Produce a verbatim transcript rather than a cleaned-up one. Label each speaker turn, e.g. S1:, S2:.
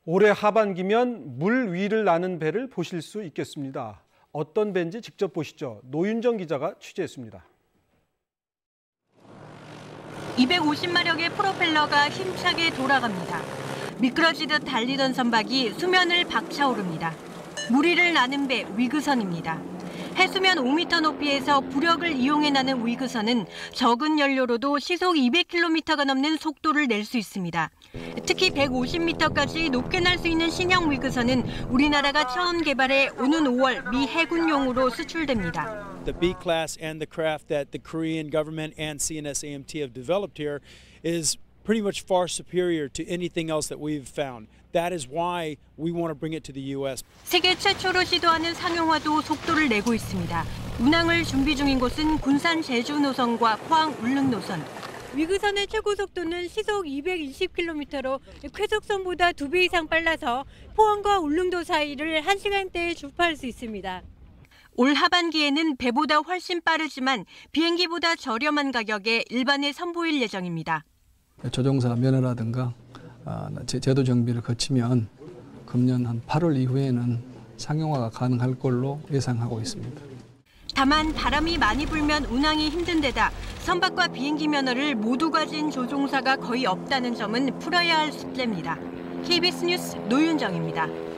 S1: 올해 하반기면 물 위를 나는 배를 보실 수 있겠습니다. 어떤 배인지 직접 보시죠. 노윤정 기자가 취재했습니다.
S2: 이백오십 마력의 프로펠러가 힘차게 돌아갑니다. 미끄러지듯 달리던 선박이 수면을 박차오릅니다. 물 위를 나는 배 위그선입니다. 해수면 오 미터 높이에서 부력을 이용해 나는 위그선은 적은 연료로도 시속 이백 킬로미터가 넘는 속도를 낼 수 있습니다. 특히 백오십 미터까지 높게 날 수 있는 신형 위그선은 우리나라가 처음 개발해 오는 오월 미 해군용으로 수출됩니다.
S3: The B class and the craft that the Korean government and C N S A M T have developed here is pretty much far superior to anything else that we've found. That is why we want to bring it to the U S.
S2: 세계 최초로 시도하는 상용화도 속도를 내고 있습니다. 운항을 준비 중인 곳은 군산 제주 노선과 포항 울릉 노선.
S4: 위그선의 최고 속도는 시속 이백이십 킬로미터로 쾌속선보다 두 배 이상 빨라서 포항과 울릉도 사이를 한 시간대에 주파할 수 있습니다.
S2: 올 하반기에는 배보다 훨씬 빠르지만 비행기보다 저렴한 가격에 일반에 선보일 예정입니다.
S5: 조종사 면허라든가 제도 정비를 거치면 금년 한 팔월 이후에는 상용화가 가능할 걸로 예상하고 있습니다.
S2: 다만 바람이 많이 불면 운항이 힘든 데다 선박과 비행기 면허를 모두 가진 조종사가 거의 없다는 점은 풀어야 할 숙제입니다. 케이비에스 뉴스 노윤정입니다.